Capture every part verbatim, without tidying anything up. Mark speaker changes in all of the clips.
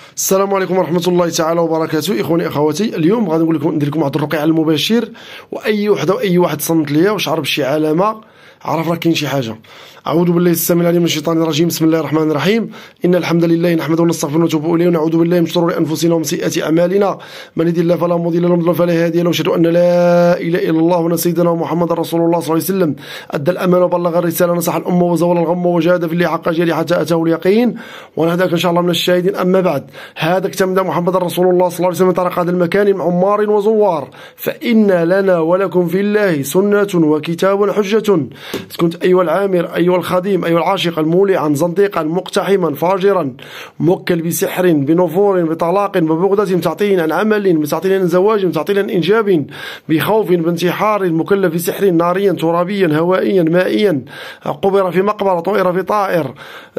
Speaker 1: السلام عليكم ورحمة الله تعالى وبركاته. إخواني أخواتي، اليوم غادي نقول لكم ندير لكم واحد الرقيع على المباشر، وأي وحدة وأي واحد صنت ليا وشعر بشي علامة عرف راه كاين شي حاجة. أعوذ بالله السميع العليم من الشيطان الرجيم. بسم الله الرحمن الرحيم. إن الحمد لله نحمده ونستغفره ونتوب إليه ونعوذ بالله من شرور أنفسنا ومن سيئات أعمالنا، من يهد الله فلا مضل له ومن فلا هادي له، وأشهد أن لا إله إلا الله وأن سيدنا محمد رسول الله صلى الله عليه وسلم أدى الأمانة وبلغ الرسالة ونصح الأمة وزول الغم وجاهد في الله حق جهاده حتى أتاه اليقين، ونهداك إن شاء الله من الشاهدين. أما بعد، هذا كتاب محمد رسول الله صلى الله عليه وسلم طرق هذا المكان مع عمار وزوار، فإن لنا ولكم في الله سنة وكتاب حجة. كنت أيها العامر، أيها الخديم، أيها العاشق، المولعا، زنديقا، مقتحما، فاجرا، موكل بسحر، بنفور، بطلاق، ببغضة، متعطيل عن عمل، متعطيل عن زواج، متعطيل عن إنجاب، بخوف، بانتحار، مكلف بسحر، ناريا، ترابيا، هوائيا، مائيا، قبر في مقبرة، طائر في طائر،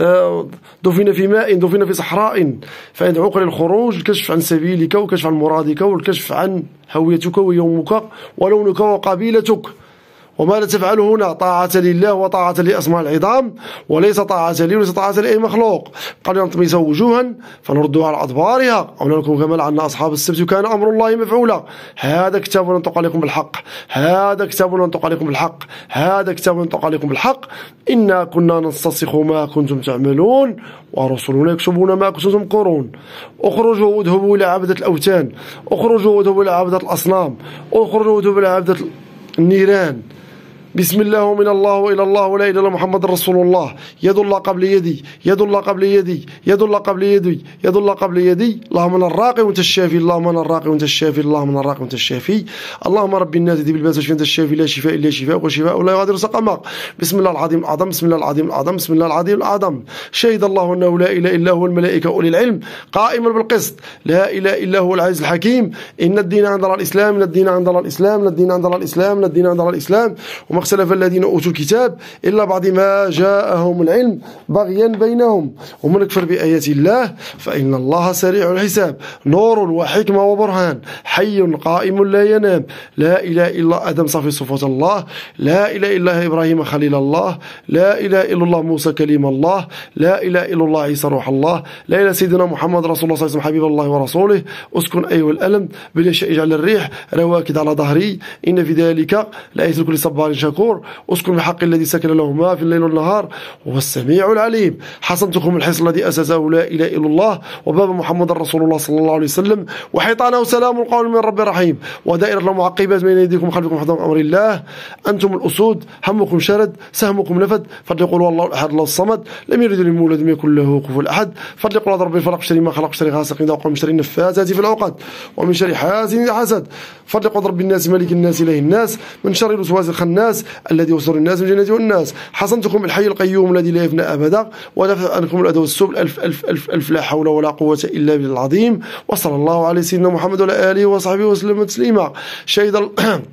Speaker 1: دفن في ماء، دفن في صحراء، فيدعوك للخروج، الكشف عن سبيلك والكشف عن مرادك والكشف عن هويتك ويومك ولونك وقبيلتك. وما لا تفعله هنا طاعة لله وطاعة لأسماء العظام، وليس طاعة لي وليس طاعة لأي مخلوق. قال نطمس وجوها فنردها على أدبارها أو نكون كما لعنا أصحاب السبت وكان أمر الله مفعولا. هذا كتاب ننطق عليكم بالحق، هذا كتاب ننطق عليكم بالحق، هذا كتاب ننطق عليكم بالحق. إنا كنا نستنسخ ما كنتم تعملون ورسلنا يكتبون ما كنتم تمكرون. اخرجوا واذهبوا إلى عبدة الأوثان، اخرجوا واذهبوا إلى عبدة الأصنام، اخرجوا واذهبوا إلى عبدة النيران. بسم الله ومن الله وإلى الله ولا إله إلا محمد رسول الله. يد الله قبل يدي، يد الله قبل يدي، يد الله قبل يدي، يد الله قبل يدي. اللهم انا الراقي وانت الشافي، اللهم انا الراقي وانت الشافي، اللهم انا الراقي وانت الشافي. اللهم رب الناس ذي بالباس واشفي انت الشافي، لا شفاء الا شفاء وشفاء لا يغادر سقما. بسم الله العظيم الأعظم، بسم الله العظيم الأعظم، بسم الله العظيم الأعظم. شهد الله أنه لا إله إلا هو الملائكة أولي العلم قائما بالقسط، لا إله إلا هو العزيز الحكيم. إن الدين عند الله الإسلام، إن الدين عند الله الإسلام، إن الدين عند الله الإسلام، إن الدين عند الله الإسلام. وما اختلف الذين أوتوا الكتاب إلا بعد ما جاءهم العلم بغيا بينهم، ومن يكفر بآيات الله فإن الله سريع الحساب. نور وحكمة وبرهان، حي قائم لا ينام، لا إله إلا آدم صافي صفوة الله، لا إله إلا إبراهيم خليل الله، لا إله إلا الله موسى كليم الله، لا إله إلا الله عيسى روح الله، لا إله سيدنا محمد رسول الله صلى الله عليه وسلم حبيب الله ورسوله. اسكن أيها الألم باليشاء اجعل الريح رواكد على ظهري، إن في ذلك لآية لكل صبار شكور. اسكن بحق الذي سكن له ما في الليل والنهار وهو السميع العليم. حصنتكم الحصن الذي أسسه لا إله إلا الله، وباب محمد رسول الله صلى الله عليه وسلم، وحيطانه سلام القول من رب رحيم، ودائرة المعقبات بين يديكم وخلفكم حفظا أمر الله. أنتم الأسود، همكم شرد، سهمكم نفد. فليقولوا الله الأحد الله الصمد، لم يلد ولم يولد لم يكن له كفوا أحد. فليقولوا رب الفلق شر ما خلق، شر غاسق إذا وقب، من شر النفاثات في العقد، ومن شر حاسد إذا حسد. فليقولوا رب الناس ملك الناس إله الناس، من شر الوسواس الخناس الذي يوسوس الناس من جنة والناس. حصنتكم الحي القيوم الذي لا يفنى أبدا، ودفع عنكم الأذى والسبل. ألف ألف ألف ألف لا حول ولا قوة إلا بالله العظيم. وصلى الله على سيدنا محمد وعلى آله وصحبه وسلم تسليما. شهد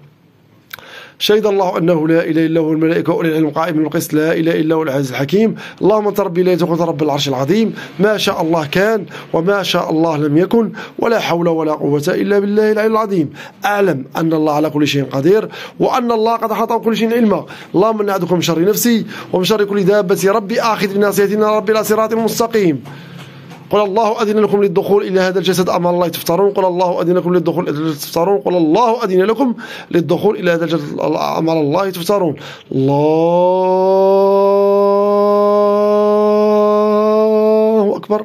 Speaker 1: شهد الله أنه لا إله إلا هو الملائكة أولي العلم قائما بالقسط، لا إله إلا هو العزيز الحكيم. اللهم أنت ربي لا تكن رب العرش العظيم. ما شاء الله كان وما شاء الله لم يكن، ولا حول ولا قوة إلا بالله العلي العظيم. أعلم أن الله على كل شيء قدير، وأن الله قد أحاط بكل شيء علما. اللهم إني أعوذ بك من شر نفسي ومن شر كل دابة، ربي آخذ بناصيتنا ربي إلى صراط مستقيم. قل الله أذن لكم للدخول إلى هذا الجسد أم الله تفترون. قل الله أذن لكم للدخول إلى تفترون. قل الله أذن لكم للدخول إلى هذا الجسد أم الله تفترون. الله أكبر،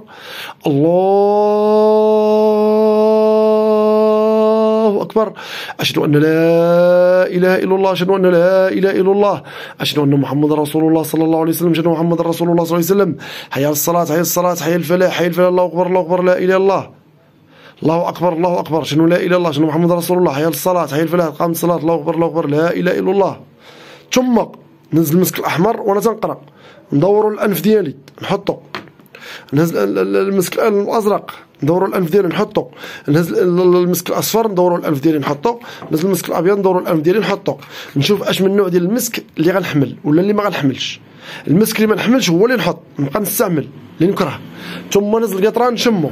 Speaker 1: الله أكبر. أشهد أن لا إله إلا الله، أشهد أن لا إله إلا الله، أشهد أن محمد رسول الله صلى الله عليه وسلم، أشهد أن محمد رسول الله صلى الله عليه وسلم. حي على الصلاة، حي على الصلاة، حي الفلاح، حي الفلاح. الله أكبر، الله أكبر، لا إله إلا الله. الله أكبر، الله أكبر، أشهد أن لا إله إلا الله، أشهد أن محمد رسول الله. حي على الصلاة، حي الفلاح، قامت الصلاة. الله أكبر، الله أكبر، لا إله إلا الله. ثم ننزل المسك الأحمر وأنا تنقرأ، ندوروا الأنف ديالي نحطه، ننزل المسك الأزرق ندوروا الأنف ديالي نحطه، نهز المسك الأصفر ندوروا الأنف ديالي نحطه، نهز المسك الأبيض ندوروا الأنف ديالي نحطه. نشوف اش من نوع ديال المسك اللي غنحمل ولا اللي ما غنحملش. المسك اللي ما نحملش هو اللي نحط، نبقى نستعمل اللي نكره. ثم نهز القطران نشمو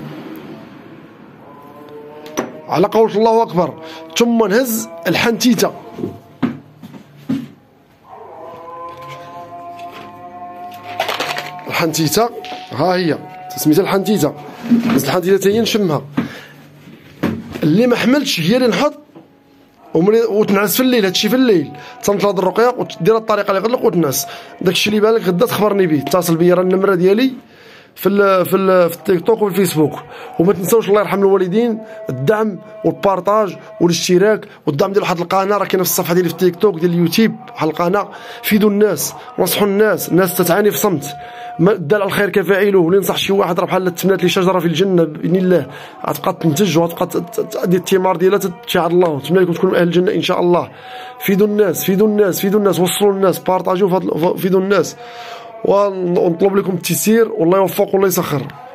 Speaker 1: على قول الله أكبر. ثم نهز الحنتيته، الحنتيته ها هي سميتها الحنتيته. المصلحه ديالها حتى هي نشمها، اللي ما حملتش هي اللي نحط وتنعس في الليل. هادشي في الليل تنطلع الرقيه ودير الطريقه اللي غلق وتنعس. داكشي اللي بالك غدا تخبرني به، اتصل بيا راه النمره ديالي في ال في ال في التيك توك وفي الفيسبوك. وما تنساوش الله يرحم الوالدين الدعم والبارطاج والاشتراك والدعم ديال واحد القناه راه كاينه في الصفحه ديالي في التيك توك ديال اليوتيوب، واحد القناه فيدوا الناس ونصحوا الناس. الناس تتعاني في صمت، الدال على الخير كفاعله. واللي ينصح شي واحد راه بحال تمنات لي شجره في الجنه باذن الله غتبقى تنتج وغتبقى تدي الثمار ديالها تشاهد الله. نتمنى لكم تكونوا من اهل الجنه ان شاء الله. فيدوا الناس فيدوا الناس فيدوا الناس وصلوا الناس، بارطاجيو فيدوا الناس، ونطلب لكم التيسير والله يوفق والله يسخر.